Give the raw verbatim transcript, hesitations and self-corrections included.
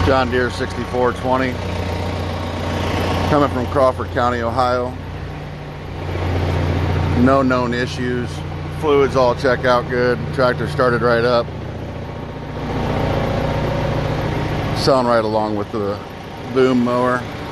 John Deere sixty-four twenty, coming from Crawford County, Ohio. No known issues. Fluids all check out good. Tractor started right up. Selling right along with the boom mower.